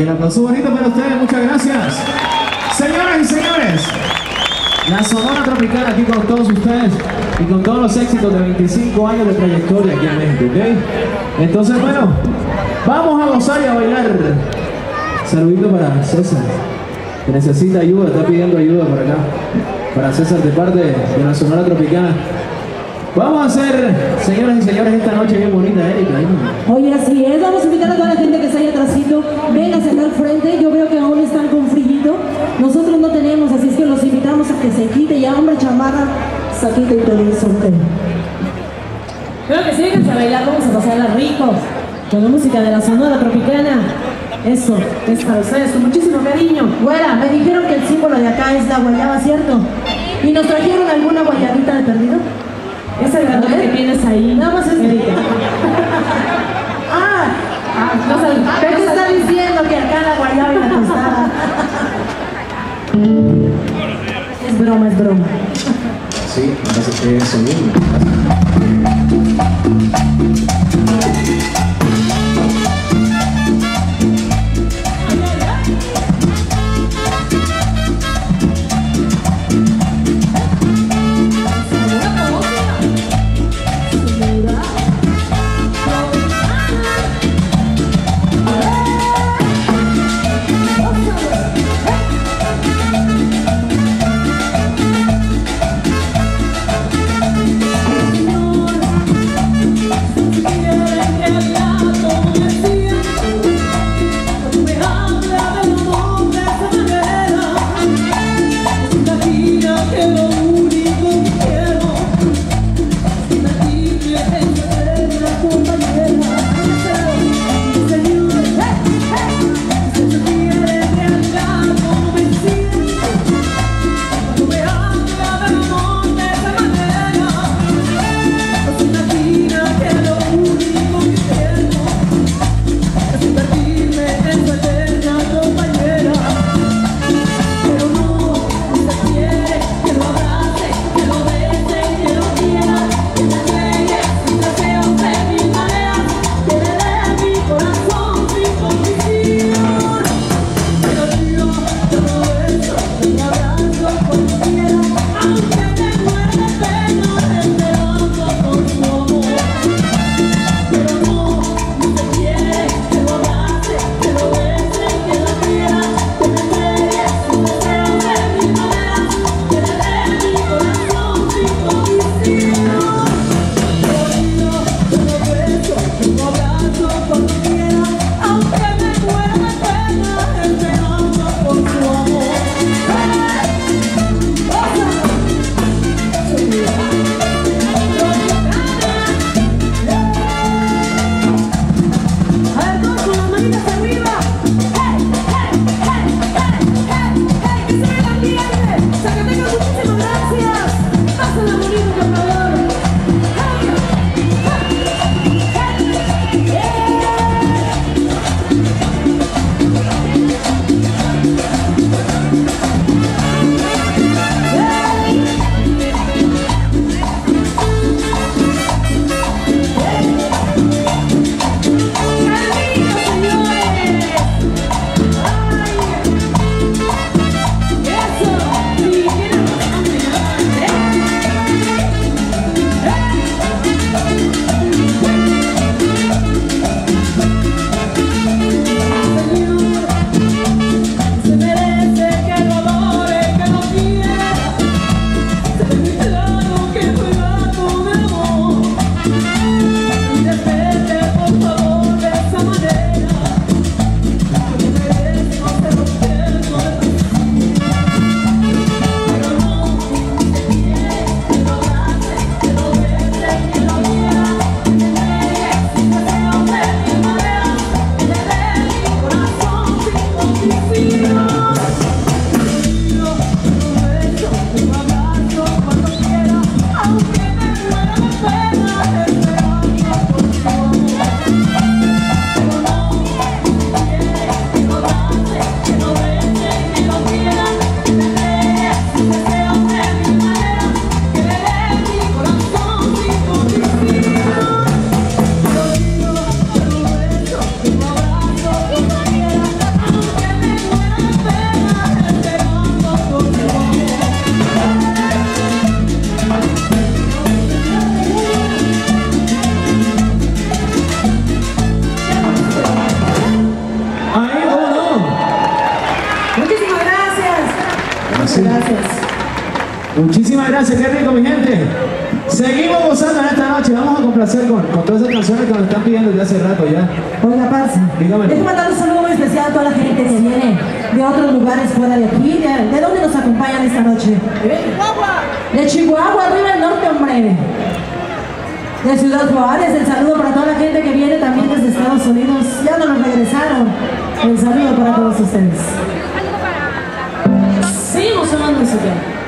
que el aplauso bonito para ustedes, muchas gracias. Señoras y señores, la Sonora Tropical aquí con todos ustedes y con todos los éxitos de 25 años de trayectoria aquí en México, ¿ok? Entonces, bueno, vamos a gozar y a bailar. Saludito para César, que necesita ayuda, está pidiendo ayuda por acá. Para César de parte de la Sonora Tropical. Vamos a hacer, señoras y señores, esta noche bien bonita, Erika. Oye, así es. Vamos a invitar a toda la gente que está ahí atrásito. Véngase acá al frente. Yo veo que aún están con frío. Nosotros no tenemos, así es que los invitamos a que se quite. Ya, hombre, chamarra, saquita y todo eso. Creo que sí, vénganse a bailar. Vamos a pasarla ricos con la música de la Sonora Tropicana. Eso, es para ustedes, con muchísimo cariño. Güera, me dijeron que el símbolo de acá es la guayaba, ¿cierto? ¿Y nos trajeron alguna guayabita de perdido? Esa grandote que tienes ahí. Nada más es Erika. ¿Qué te está diciendo que acá la guayaba y la tostada? Es broma, es broma. Sí, parece que es eso mismo. No Muchísimas gracias, qué rico, mi gente. Seguimos gozando en esta noche. Vamos a complacer con todas esas canciones que nos están pidiendo desde hace rato ya. Oiga, parce, Dígame. déjame mandar un saludo muy especial a toda la gente que viene de otros lugares fuera de aquí. ¿De dónde nos acompañan esta noche? De Chihuahua, arriba del norte, hombre. De Ciudad Juárez, el saludo para toda la gente que viene también desde Estados Unidos. Ya no nos regresaron. El saludo para todos ustedes. Seguimos sonando música.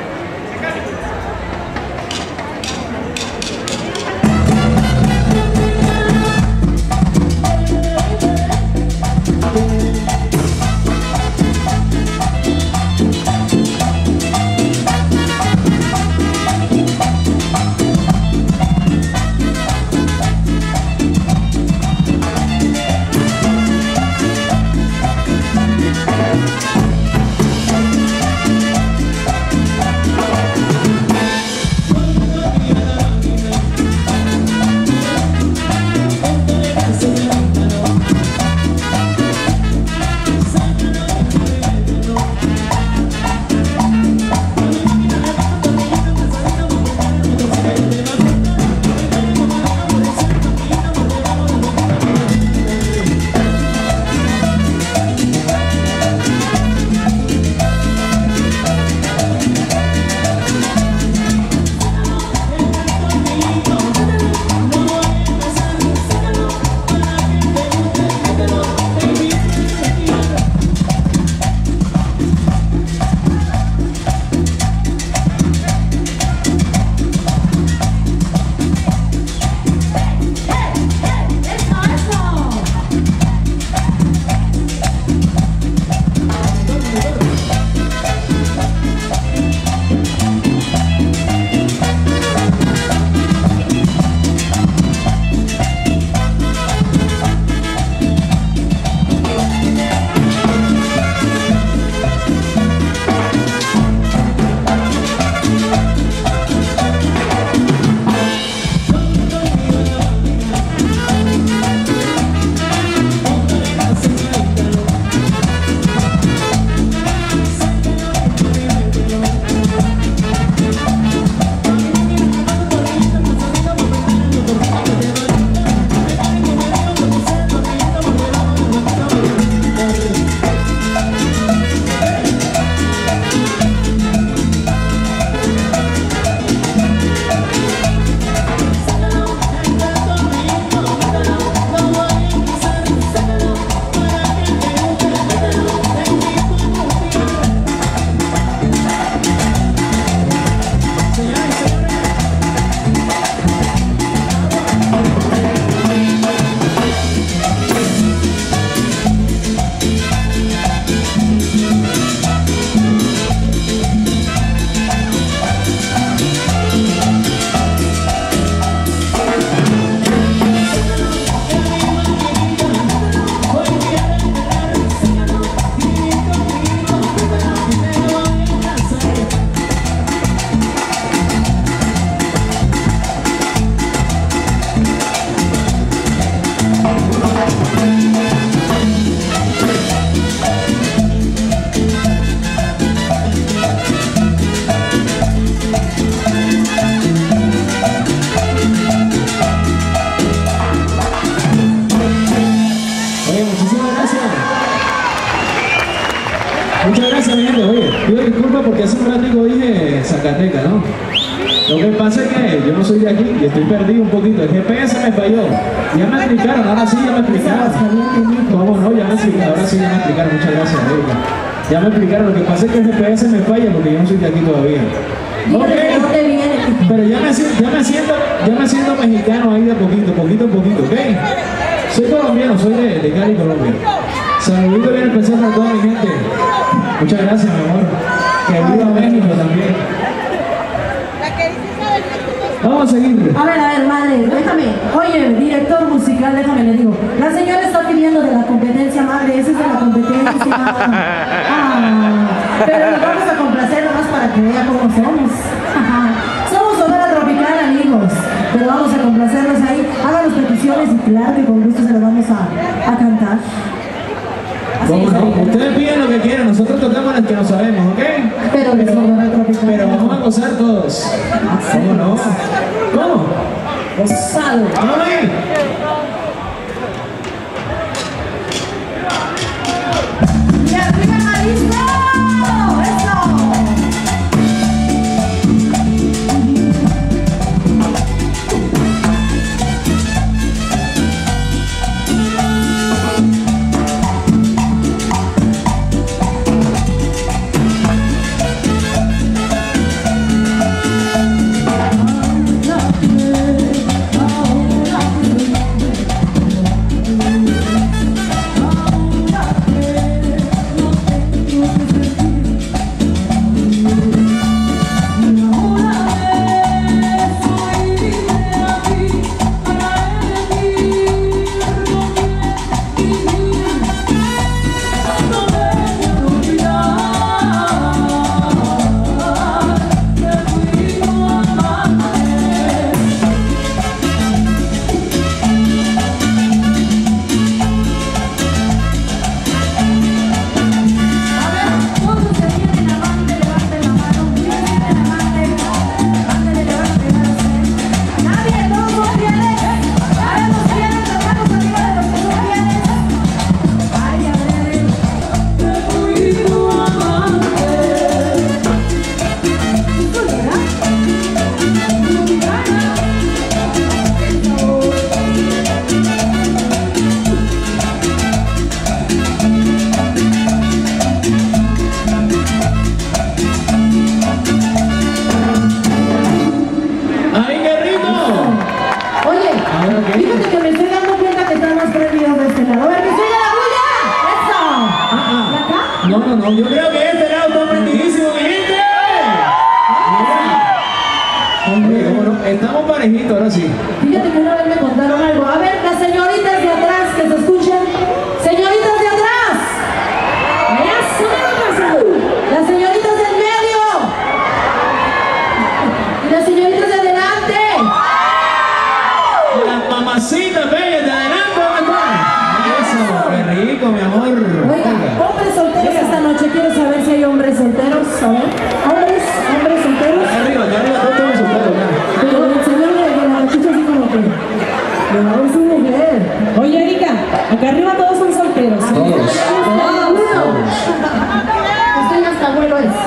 Muchas gracias, mi gente. Oye, pido disculpas porque hace un ratico dije Zacatecas, ¿no? Lo que pasa es que yo no soy de aquí y estoy perdido un poquito. El GPS me falló. Ya me explicaron, ahora sí ya me explicaron. ¿Cómo no? Ya me explicaron, ahora sí ya me explicaron. Muchas gracias, Erika. Ya me explicaron. Lo que pasa es que el GPS me falla porque yo no soy de aquí todavía. Ok, pero ya me siento mexicano ahí de poquito, ¿ok? Soy colombiano, soy de Cali, Colombia. Saludito bien especial para toda mi gente. Muchas gracias, mi amor. Que viva México también. Vamos a seguir. A ver, madre, déjame. Oye, director musical, déjame, le digo. La señora está pidiendo de la competencia, madre. Esa es de la competencia. Pero nos vamos a complacer nomás para que vea cómo somos. Somos Sonora Tropical, amigos. Pero vamos a complacerlos ahí. Hagan las peticiones y claro que con gusto se lo vamos a cantar. Así no? Ustedes piden lo que quieran, nosotros tocamos las que no sabemos, ¿ok? Pero de Sonora Tropical. Pero vamos a gozar todos. ¿Cómo no? ¿Cómo? Gozado. ¡Vamos ahí! ¡Y arriba Jalisco! ¡Eso! Fíjate que me estoy dando cuenta que están más prendidos de este lado. A ver, que soy de la bulla. ¡Eso! ¿Y acá? No, yo creo que este lado está prendidísimo, mi gente. Oye, bueno, estamos parejitos, ahora sí. Fíjate que una vez me contaron algo. A ver, las señoritas de atrás que se escuchen. ¡Señoritas de atrás! ¡Allá suben! ¡Las señoritas del medio! ¡Y las señoritas de adelante! Las mamacitas bellas de adelante, eso, qué rico, mi amor. Oiga, hombres solteros esta noche. Quiero saber si hay hombres solteros. A ver, hombres solteros. Acá arriba, todos solteros, ya. Pero el señor de la cachucha así como que... No, es una mujer. Oye, Erika, acá arriba todos son solteros. Todos. Usted ya hasta abuelo es.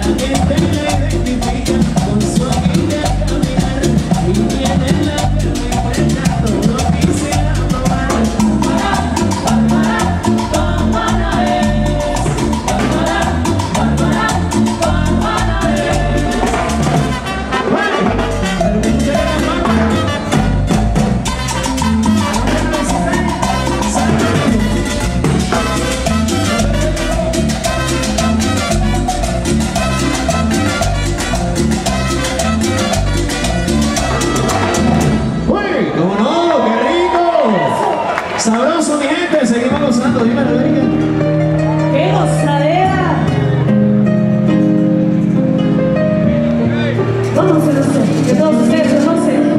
Sabroso, mi gente, seguimos gozando. Dime, Rodríguez. ¡Qué gozadera! Vamos, que todos ustedes conocen.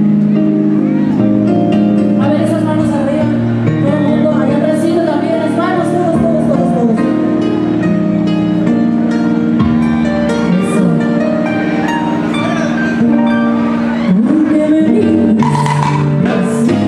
A ver, esas manos arriba. Todo el mundo, allá atrásito también, las manos, todos. Eso. Porque me miras así.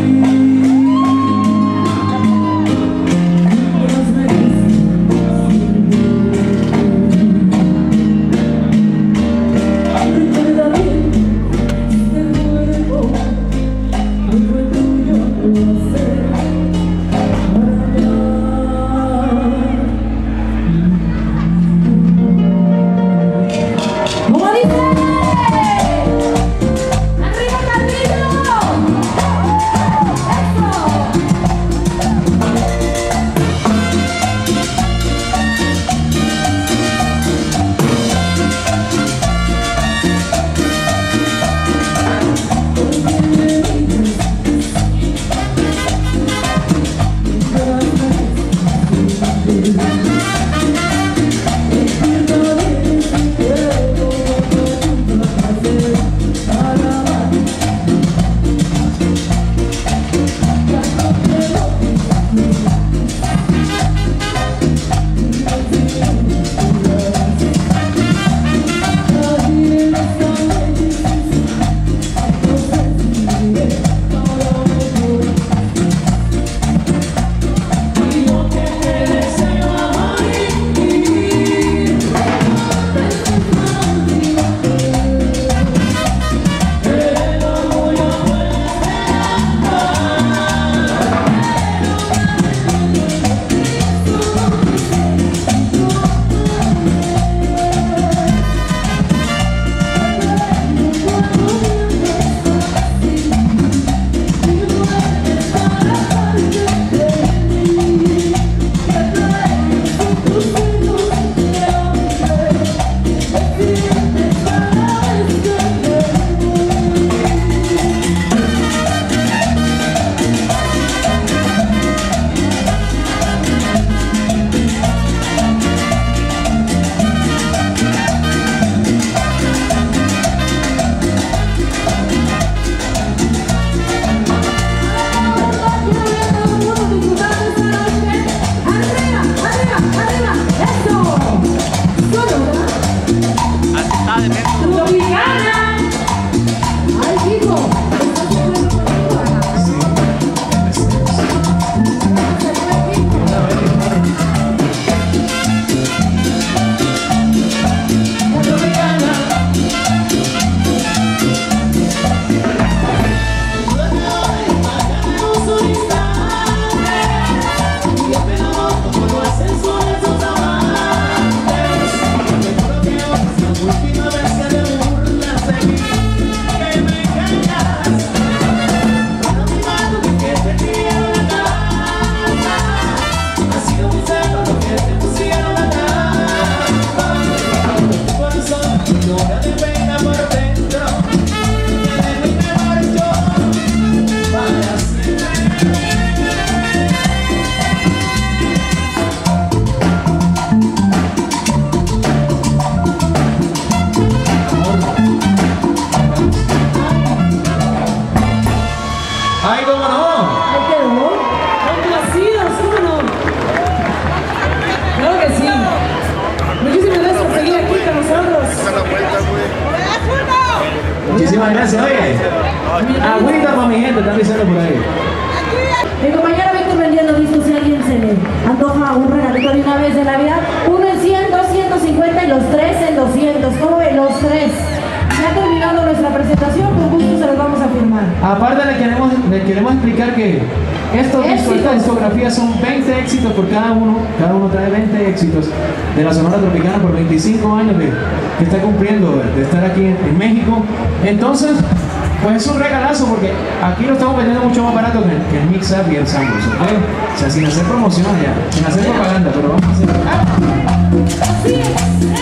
¡Ay, cómo no! ¡Ay, quedó! ¡Complacidos, cómo no! Claro que sí. Muchísimas gracias por seguir aquí con nosotros. Muchísimas gracias, oye. Agüita para mi gente, están diciendo por ahí. Mi compañero Víctor vendiendo discos, si a alguien se le antoja un regalito de una vez de Navidad, 1 en 100, 200, 50. 150 y los tres en 200. ¿Cómo ven? Los tres. Ya terminando nuestra presentación, con gusto se los vamos a firmar. Aparte le queremos explicar que esta discografía son 20 éxitos por cada uno trae 20 éxitos de la Sonora Tropicana por 25 años que está cumpliendo de estar aquí en México. Entonces, pues es un regalazo porque aquí lo estamos vendiendo mucho más barato que el Mix Up y el Samples, ¿ok? O sea, sin hacer promoción ya, sin hacer propaganda, pero vamos a hacer. Así es.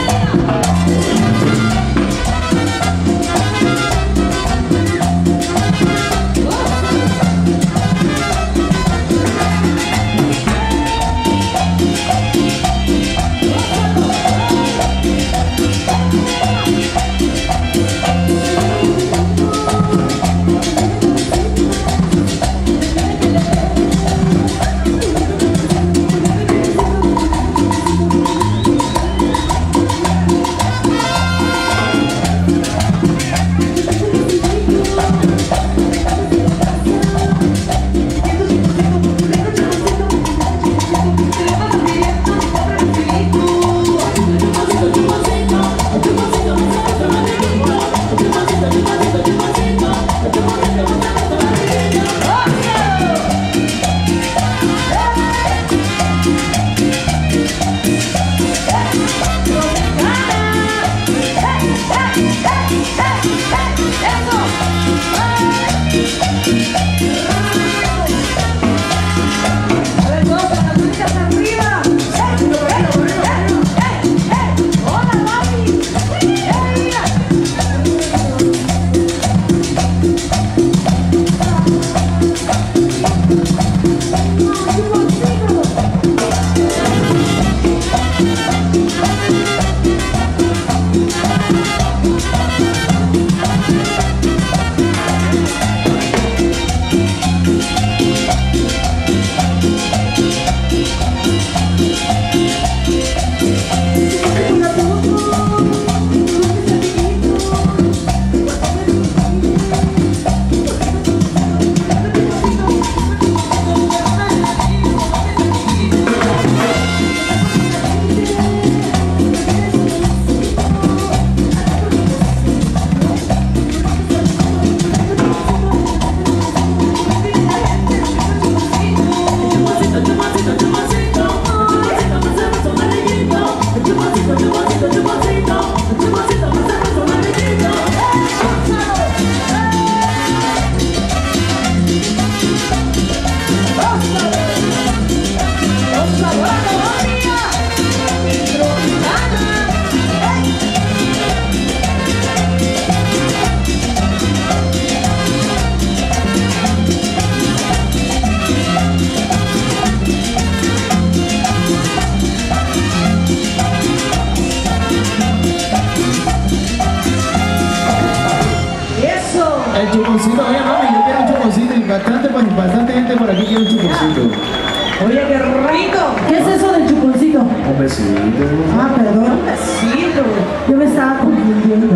El chuponcito, oye mami, yo quiero un chuponcito y bastante gente por aquí quiere un chuponcito. Oye, qué rico. ¿Qué es eso del chuponcito? Un besito. Ah, perdón. Un besito. Yo me estaba confundiendo.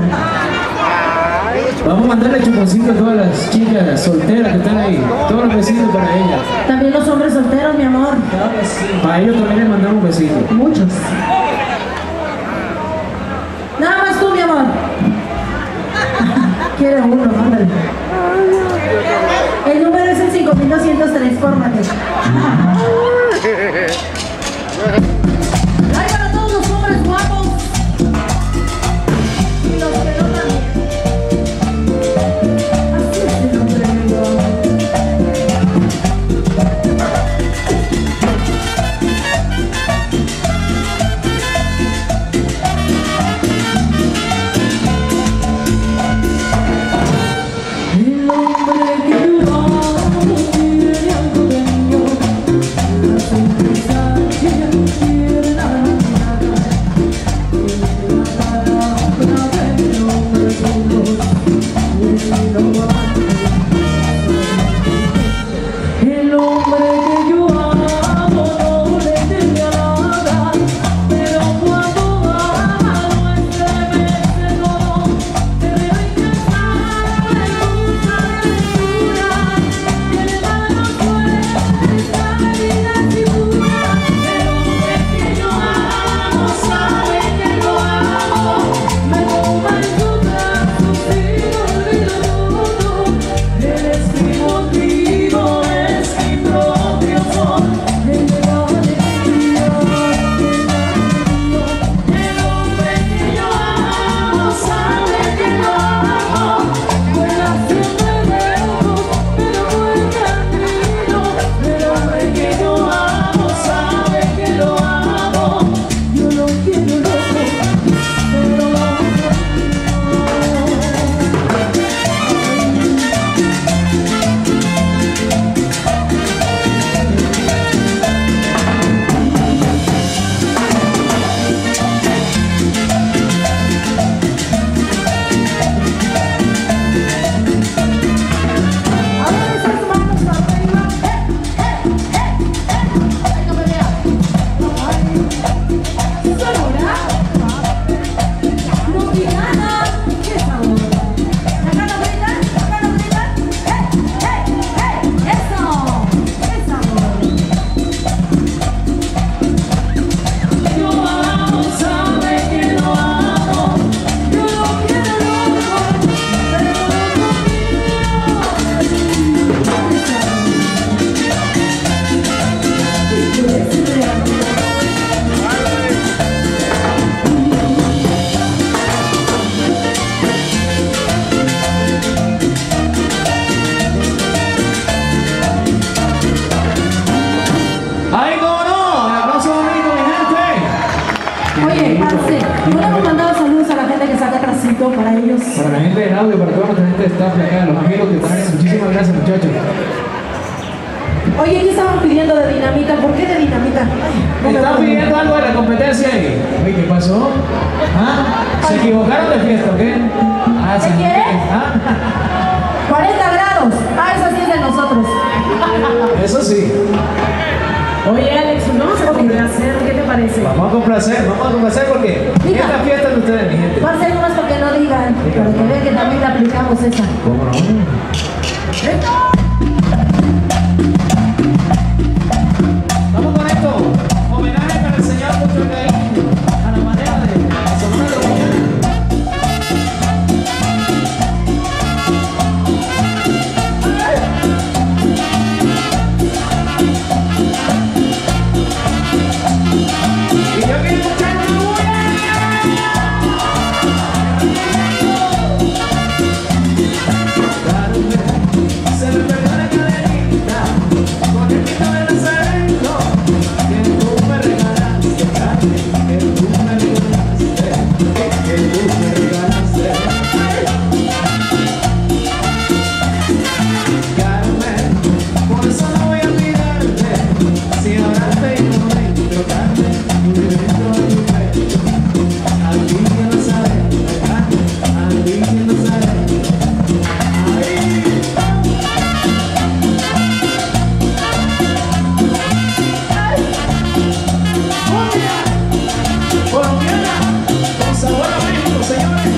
Vamos a mandarle chuponcito a todas las chicas solteras que están ahí. Todos los besitos para ellas. También los hombres solteros, mi amor. Claro que sí. Para ellos también les mandamos un besito. Muchos. Nada más tú, mi amor. Quiere uno, ándale. El número es el 5203, fórmate. Hay para todos los hombres guapos. Y los que no también. Así es el hombre negro. El hombre que llora tiene algo de niño. clásico para ellos. Para la gente del audio, para toda nuestra gente de staff de acá, los amigos que traen, muchísimas gracias, muchachos. Oye, ¿qué estaban pidiendo de dinamita? ¿Por qué de dinamita? ¿Están pidiendo algo de la competencia ahí? Oye, ¿qué pasó? ¿Ah? ¿Se equivocaron de fiesta o qué? Ah, ¿Se quiere? ¿Ah? 40 grados. Ah, eso sí es de nosotros. Eso sí. Oye, Alex, vamos a complacer. ¿Qué te parece? Vamos a complacer porque Diga. esta fiesta de ustedes, mi gente. Va a ser nomás porque no digan. Para que vean que también le aplicamos esa. ¿Cómo no? Vamos con esto. Homenaje para el señor Mucho Cariño. A la manera de Sonora Tropicana. Y yo quiero escuchar una bulla. Se me perdió la cadenita con el pito de Nazareno que tú me regalaste, Carmen, que tú me regalaste, que tú me regalaste. Carmen, por eso no voy a olvidarte, si ahora tengo dentro, Carmen, dentro de tu pecho, a ti que no sabes, Carmen, a ti que no sabes. Colombiana, con sabor a México, señores.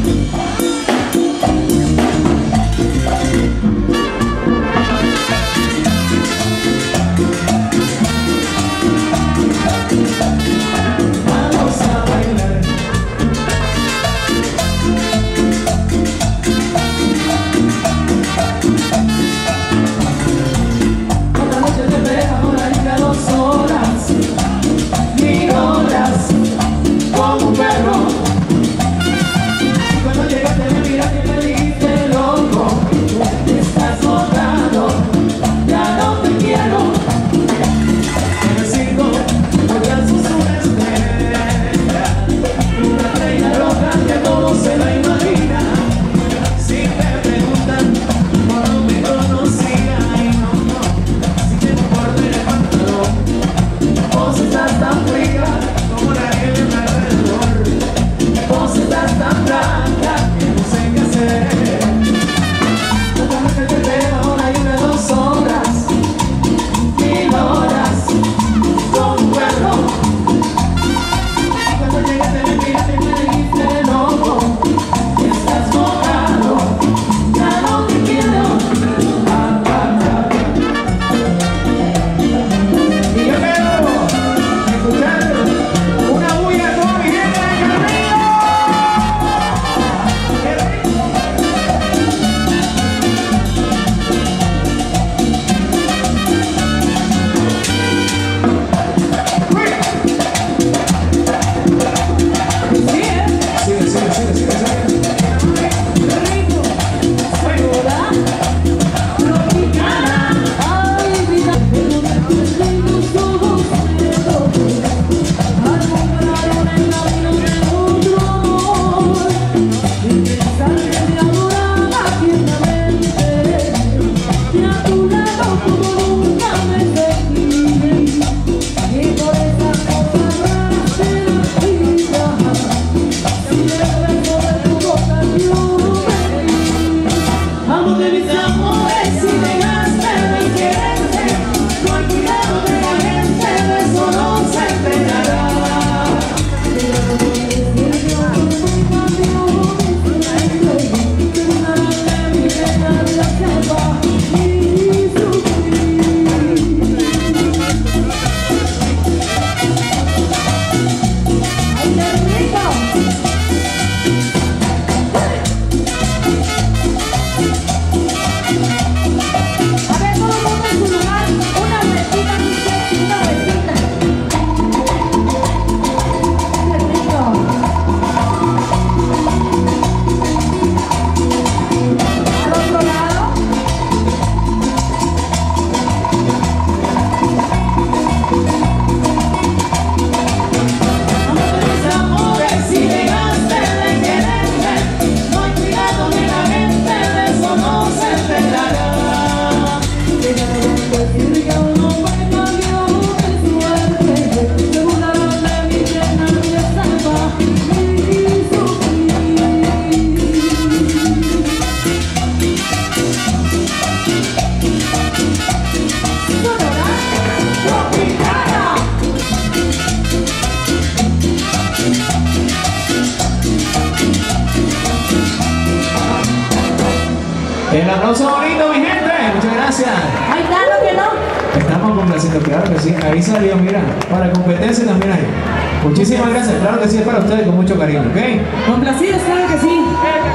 El aplauso bonito, mi gente. Muchas gracias. Ay, claro que no. Estamos complaciendo, claro que sí. Ahí salió, mira. Para competencia también hay. Muchísimas gracias. Claro que sí, es para ustedes con mucho cariño, ¿ok? Complacidos, claro que sí.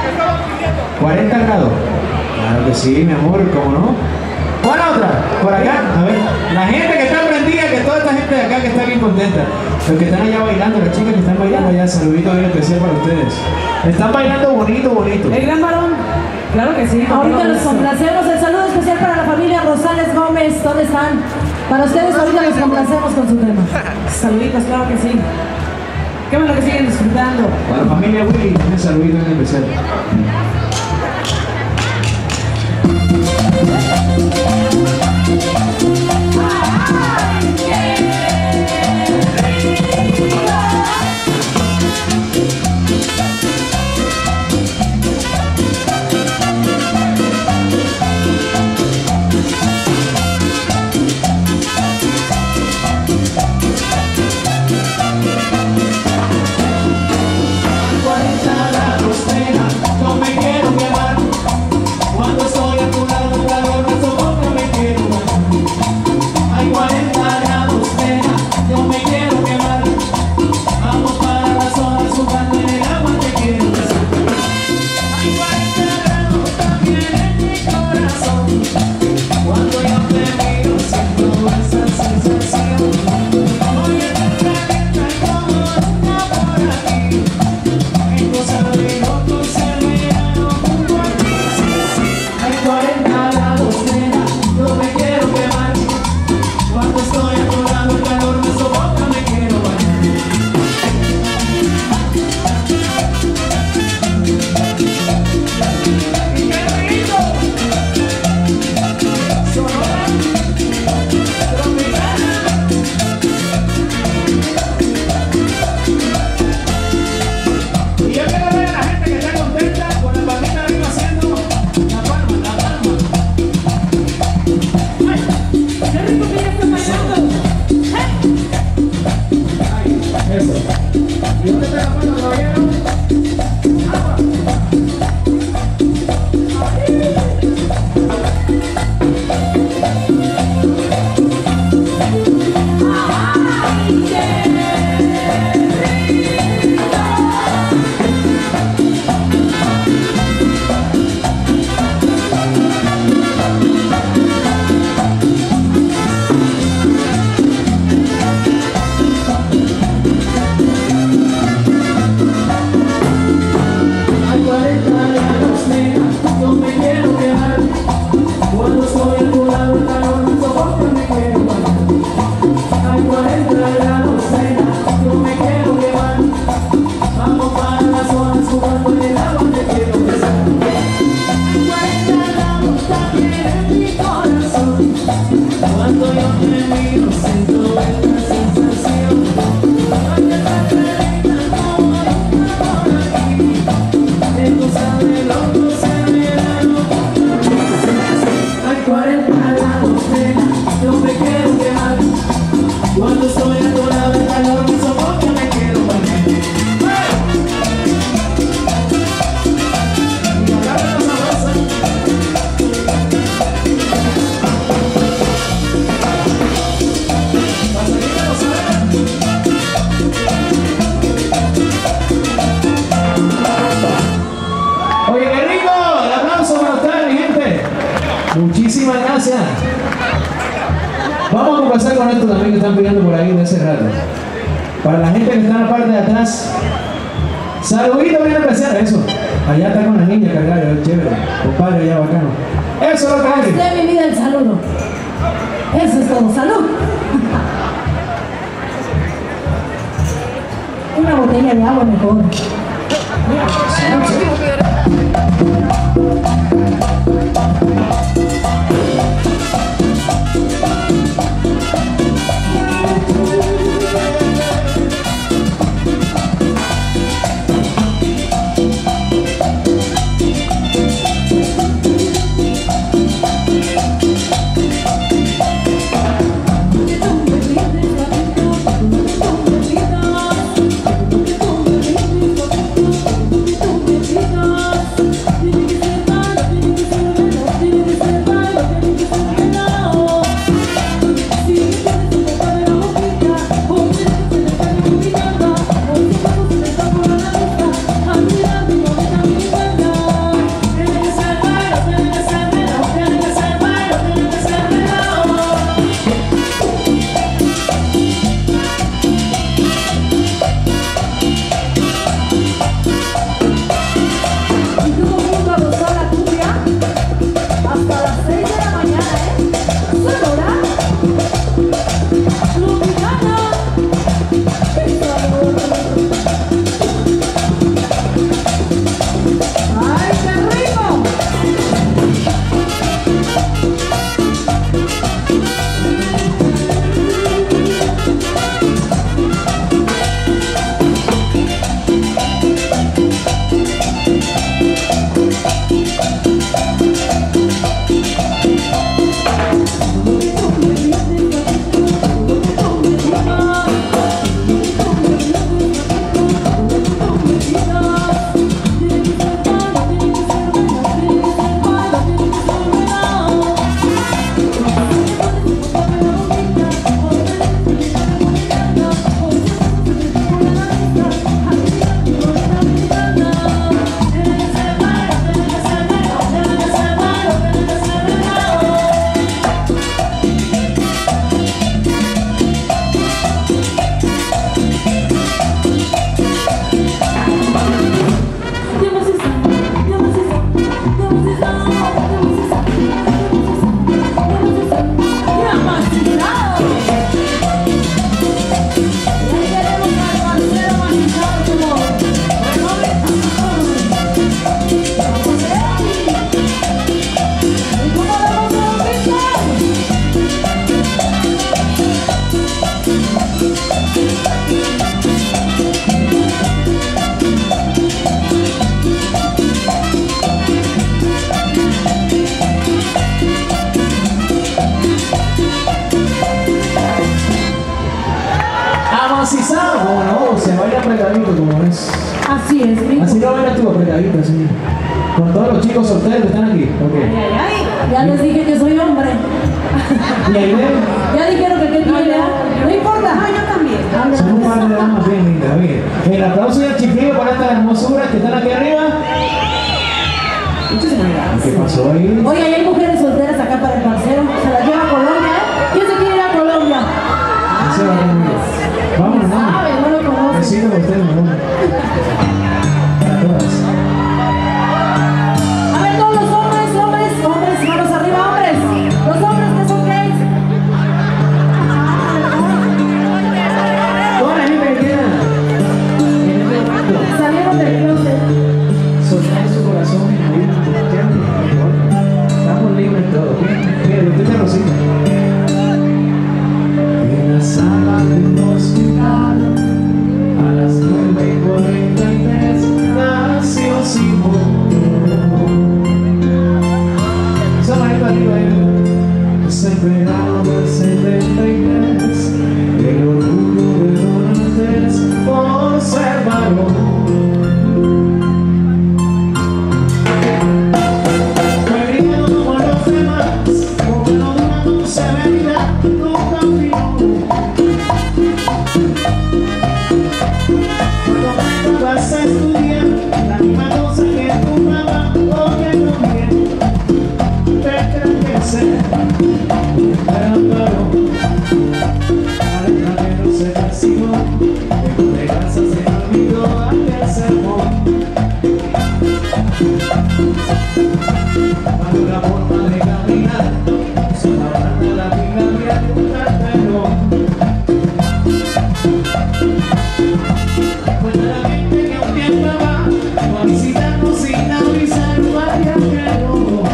40 grados. Claro que sí, mi amor, ¿cómo no? ¿Cuál otra? Por acá, a ver. La gente que está prendida, que toda esta gente de acá que está bien contenta. Los que están allá bailando, las chicas que están bailando allá, saludito bien especial para ustedes. Están bailando bonito, bonito. El gran varón. Claro que sí. Ahorita los complacemos. El saludo especial para la familia Rosales Gómez. ¿Dónde están? Para ustedes ahorita los complacemos con su tema. Saluditos, claro que sí. Qué bueno que siguen disfrutando. Para la familia Willy, un saludito en especial. Grados de aplauso para ustedes, mi gente. Muchísimas gracias. Vamos a conversar con esto también que están pidiendo por ahí de ese rato. Para la gente que está en la parte de atrás, saludito bien especial, eso. Allá está con la niña cargada, chévere. Compadre, allá bacano. Eso es lo que hay. De mi vida el saludo. Eso es todo. Salud. Una botella de agua mejor. Amacizado, bueno, se baila apretadito como es. Así es, rico. Así lo bailas tú, apretadito, así. Con todos los chicos solteros que están aquí. Okay. Ya les dije que soy hombre. ¿Y ahí ven? Ya dijeron que qué tiene. No importa. No, yo también. Son un par de damas bien lindas, bien. El aplauso y el chiflido para estas hermosuras que están aquí arriba. Muchísimas gracias. ¿Qué pasó ahí? Oye, hay mujeres solteras acá para el parcero. Se las lleva a Colombia, ¿eh? ¿Quién se quiere ir a Colombia? Ese va conmigo. Vámonos, vamos. Sabe, no lo conoce. Besito para ustedes, mi amor. Para todas. A ver, todos los hombres, manos arriba, hombres. Los hombres que son gays. Toda la gente que quiera en este momento Salieron del closet. soltar su corazón y morir, ¿entiendes? Estamos libres todos, ¿ok? Mira, usted te Rosita. En la sala de un hospital a las 9:43 Cuando la forma de caminar, solamente la vida me ayuda, cuenta la gente que un tiempo va a visitarnos sin avisar viajero.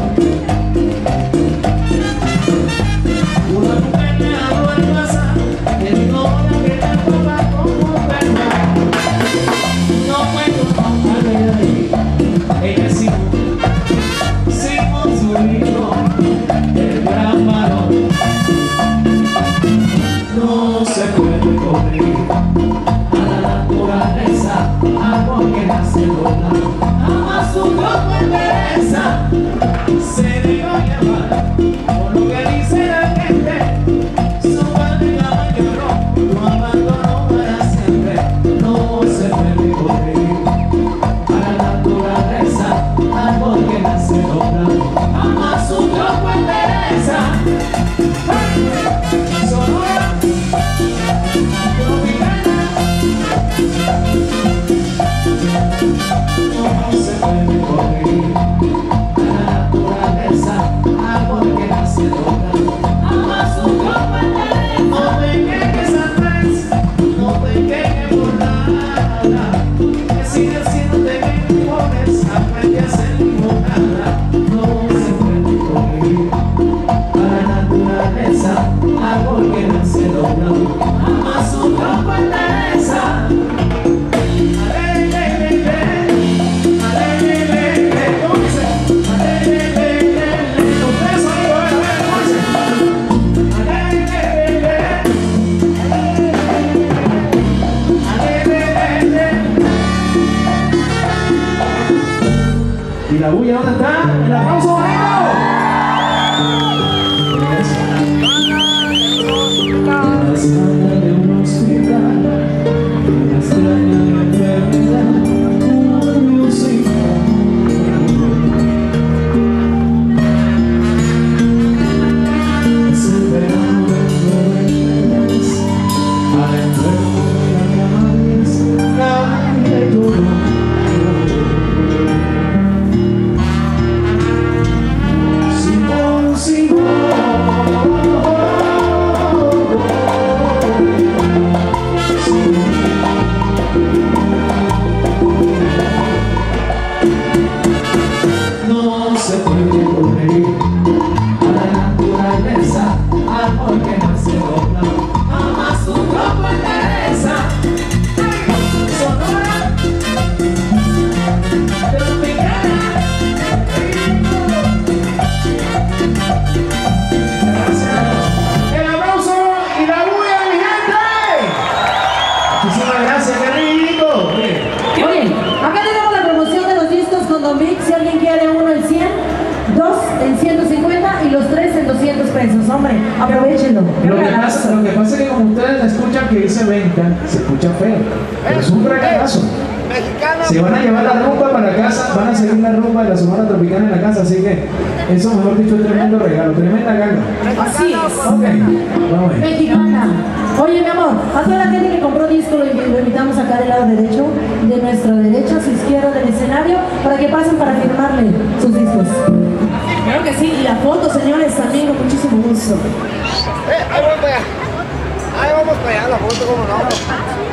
Una mujer me habló al pasar, me dijo hola que tal papá como perro. No puedo bajarle de ahí, ella sí. Su hijo, el gran varón, no se puede correr a la naturaleza, algo que nace loca, ama su cuerpo en pereza, se dejó llevar por lo que dice la gente, su padre la lloró, lo abandonó para siempre, no se puede correr a la naturaleza, algo que nace loca. Ama su cuerpo en pereza. Sonora tropicana. No se puede correr a la naturaleza, algo que nace loca. Ama su cuerpo en pereza. No te quejes atrás, no te quejes por nada, que sigue siendo de mejores, aprende a ser limonada. Algo que nace doblado, ama su cuerpo en pereza. ¿Y la bulla dónde está? ¡El aplauso bonito! La sala de un hospital, una extraña enfermedad, un músico. Es el verano del 93, al enfermo de la cama nadie lloró. No se puede correr a la naturaleza, algo que nace doblado, ama su cuerpo en pereza. Sonora tropicana. Gracias. El aplauso y la bulla, mi gente. Muchísimas gracias, qué rico. Oye, acá tenemos la promoción de los discos con Don Vic. Si alguien quiere uno en 100, dos en 150 y los tres en 200 pesos. Hombre, aprovechenlo. Lo que pasa es que como ustedes escuchan que dice venta, se escucha feo. Pero es un fracaso. Se van a llevar la rumba para casa, van a seguir la rumba de la Sonora Tropicana en la casa, así que eso, mejor dicho, es tremendo regalo, tremenda ganga. Así es. Ok, vamos a ver. Mexicana. Oye, mi amor, a toda la gente que compró disco lo invitamos acá del lado derecho, de nuestra derecha a su izquierda del escenario, para que pasen para firmarle sus discos. Claro que sí, y la foto, señores, también con muchísimo gusto. Ahí vamos para allá. Ahí vamos para allá, la foto, como no.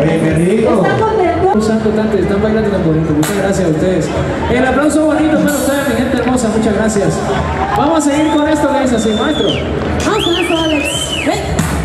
Oye, qué rico. ¿Están contentos? Un santo tanto, están bailando tan bonito. Muchas gracias a ustedes. El aplauso bonito para ustedes, mi gente hermosa. Muchas gracias. Vamos a seguir con esto que dice así, maestro. Vamos con esto, Alex. Ven.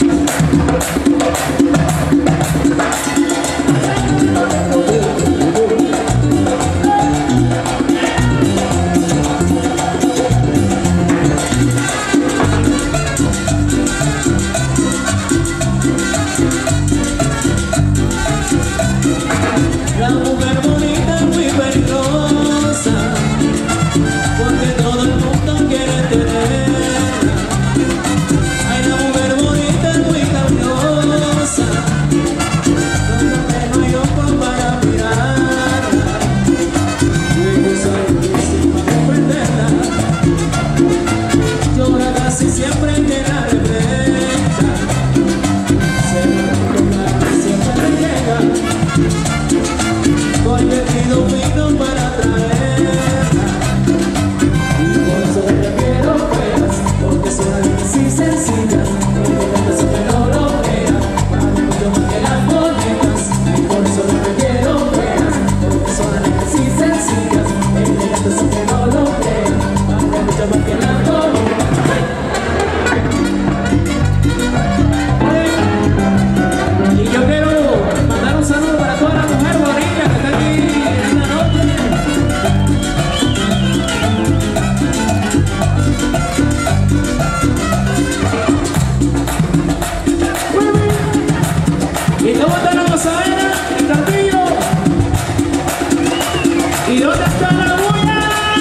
La mujer bonita es muy peligrosa, porque todo el mundo quiere tenerla. Ay, la mujer bonita es muy cariñosa, donde no hay ojo para mirarla. Yo soy difícil para comprenderla, llora casi siempre que la reprenda. Se me toca que siempre me llega. Hoy me pido vino para traerla, y por eso te quiero feas, porque son así sencillas, elegantes que no lo veas, vale mucho más que las bonitas. Y por eso te quiero feas, porque son así sencillas, elegantes que no lo veas, vale mucho más que las bonitas. Y yo quiero mandar un saludo para toda la mujer bonita que está aquí en la noche. ¿Y cómo está la gozadera? ¿El cantillo? ¿Y dónde está la bulla?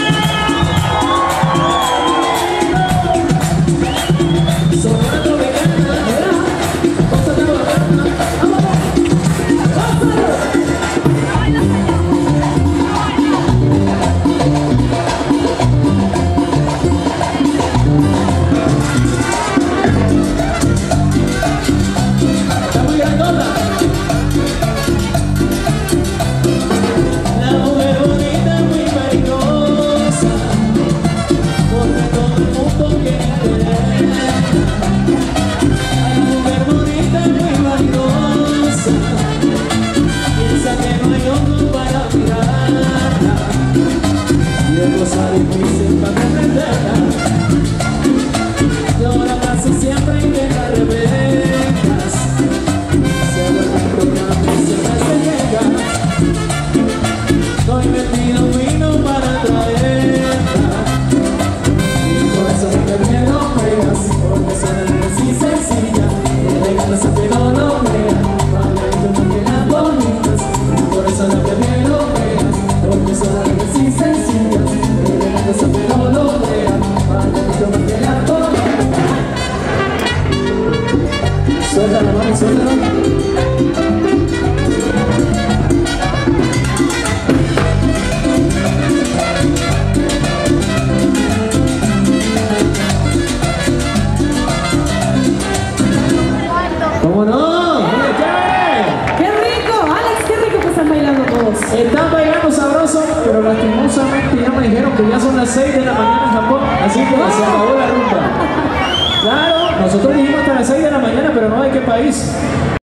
Sonora tropicana, cosa tan bacana. Está muy grandota. La mujer bonita es muy peligrosa, porque todo el mundo quiere tenerla. Ay, la mujer bonita es muy vanidosa, piensa que no hay otro para mirarla, y es cosa difícil para comprenderla. Llora casi siempre que la reventas, se vuelve un programa y siempre se llega. Hoy me pido vino para traerla, y por eso te quiero feas, porque son así sencillas, elegantes aunque no lo veas, vale mucho más que las bonitas. Y por eso te quiero feas, porque son así sencillas, elegantes aunque no lo veas, vale mucho más que las bonitas. Suéltalo, mami, suéltalo. ¿Cómo no? ¡Oye, chévere! ¡Qué rico! Alex, qué rico que están bailando todos. Están bailando sabroso, pero lastimosamente ya me dijeron que ya son las 6 de la mañana en Japón, así que se acabó la rumba. Claro, nosotros dijimos hasta las 6 de la mañana, pero no de qué país.